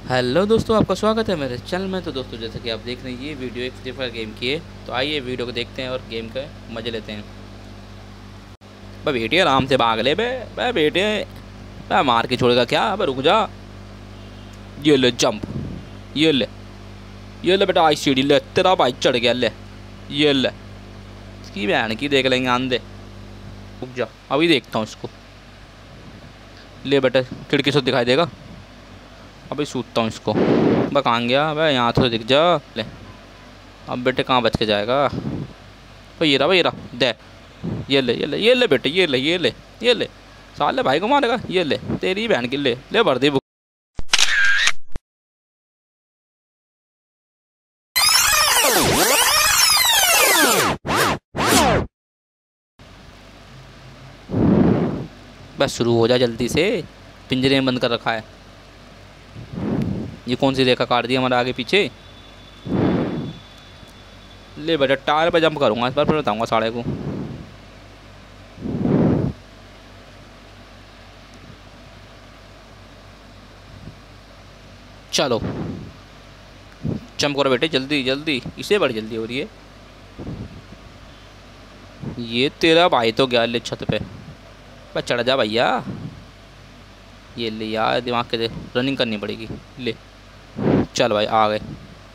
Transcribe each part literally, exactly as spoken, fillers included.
Hello दोस्तों, आपका स्वागत है मेरे चैनल में। तो दोस्तों, जैसे कि आप देख रहे हैं, ये वीडियो एक फ्री फायर गेम की है। तो आइए वीडियो को देखते हैं और गेम का मज़े लेते हैं। भाई बेटे आराम से भाग ले बे। भाई बेटे भाई मार के छोड़ेगा क्या? भाई रुक जा। ये ले जंप, ये ले ये ले बेटा, आई सीढ़ी ले, तेरा भाई चढ़ गया। ले ये ले, इसकी बहन की देख लेंगे आंधे। रुक जा, अभी देखता हूँ इसको। ले बेटा, खिड़की से दिखाई देगा। अभी सूतता हूँ इसको। बस कहाँ गया भाई? यहाँ तो दिख जा। ले अब बेटे कहाँ बच के जाएगा? तो ये रहा भाई, ये रहा दे। ये ले ये ले ये ले बेटे, ये ले ये ले ये ले। साले भाई को मारेगा। ये ले तेरी बहन की, ले ले भर दे। बस शुरू हो जा जल्दी से, पिंजरे में बंद कर रखा है। ये कौन सी रेखा काट दी हमारे आगे पीछे? ले बेटा, टायर पे जंप करूंगा इस बार, फिर बताऊंगा साढ़े को। चलो जंप करो बेटे, जल्दी जल्दी। इसे बड़ी जल्दी हो रही है। ये तेरा भाई तो गया ले छत पे। बस चढ़ जा भैया। ये ले यार, दिमाग के दे, रनिंग करनी पड़ेगी। ले चल भाई, आ गए।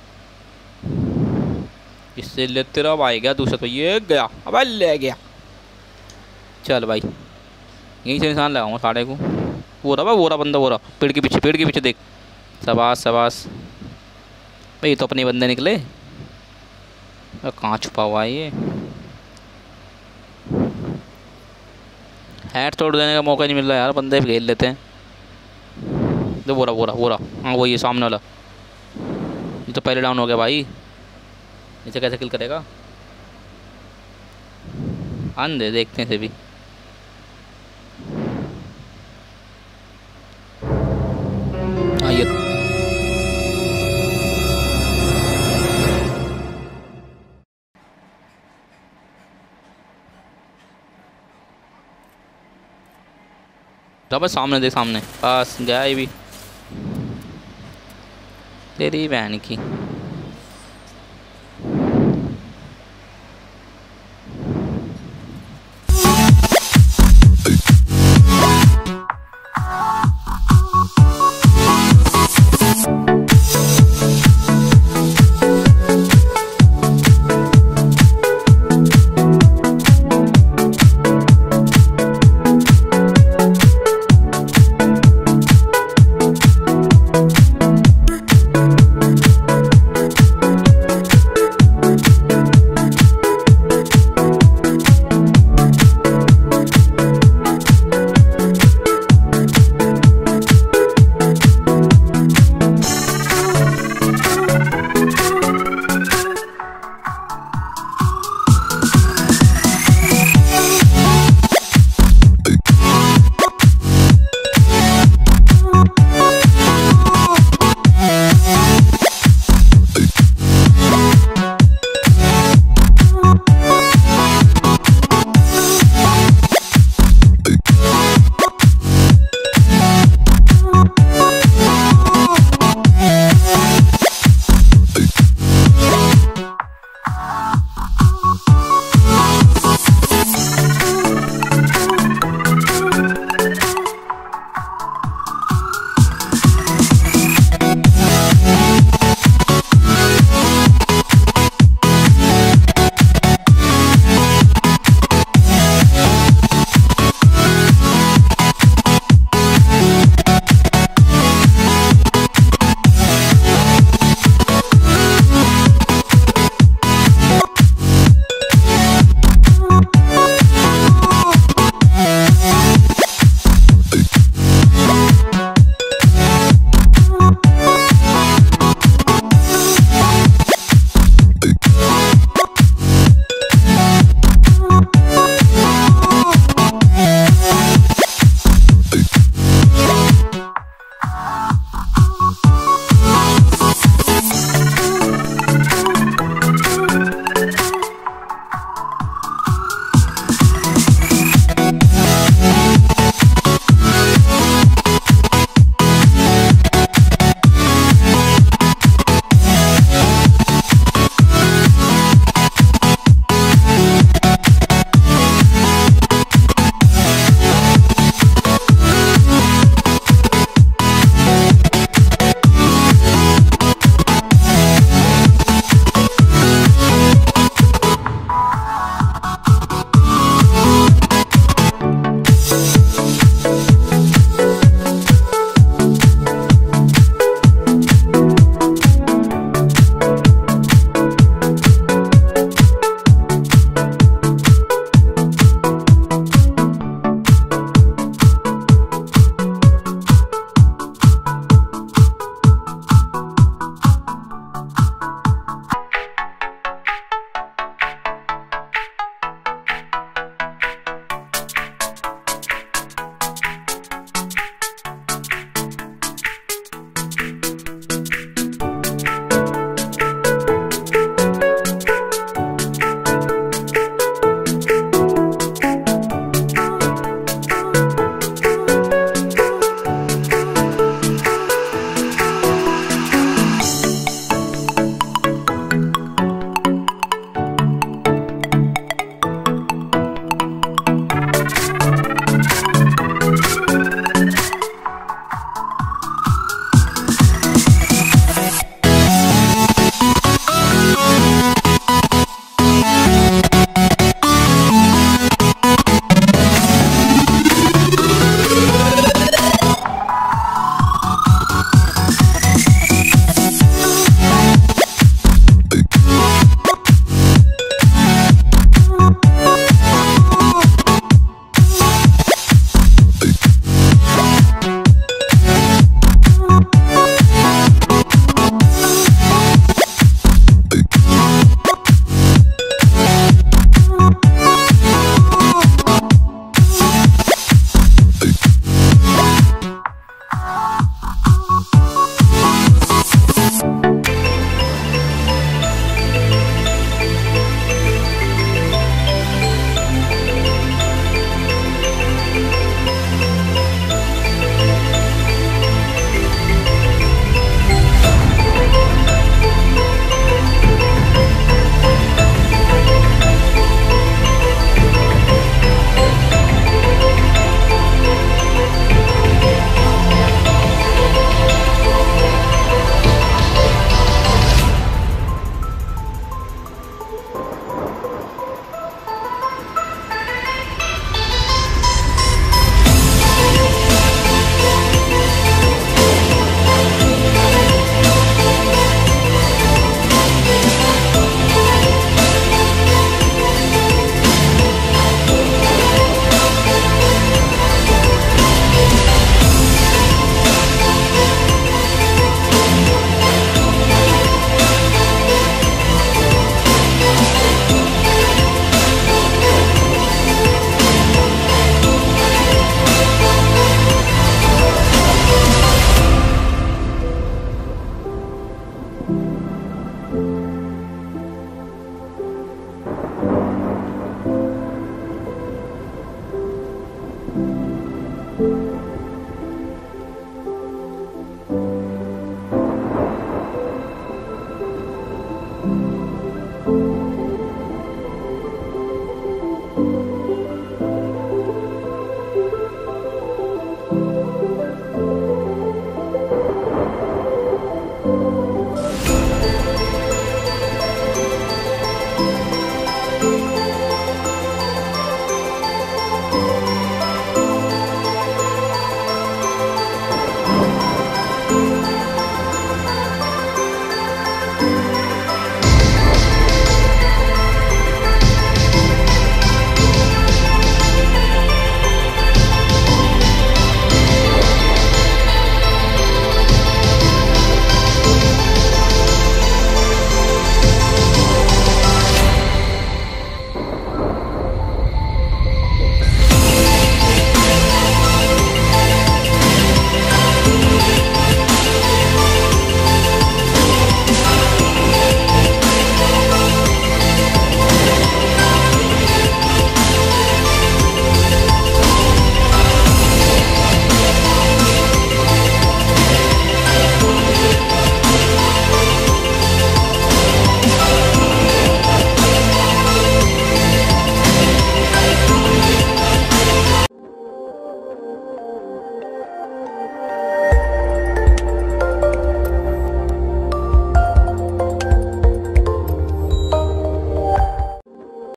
इससे ले तेरा भाई गया दूसरा, तो ये गया। अब ले गया। चल भाई, यहीं से निशान लगाऊंगा साढ़े को। वो रहा वो रहा बंदा, वो रहा पेड़ के पीछे, पेड़ के पीछे देख। शाबाश शाबाश भाई, तो अपने बंदे निकले। कहाँ छुपा हुआ है ये? हेड तोड़ देने का मौका नहीं मिल रहा यार, बंदे भी घेर लेते हैं। तो वो रहा वो रहा वो रहा हाँ, वो ये सामने वाला। ये तो पहले डाउन हो गया भाई। इसे कैसे किल करेगा? अंधे देखते हैं इसे भी। हाँ ये रहा, सामने देख, सामने। बस गया ये भी, तेरी बहन की।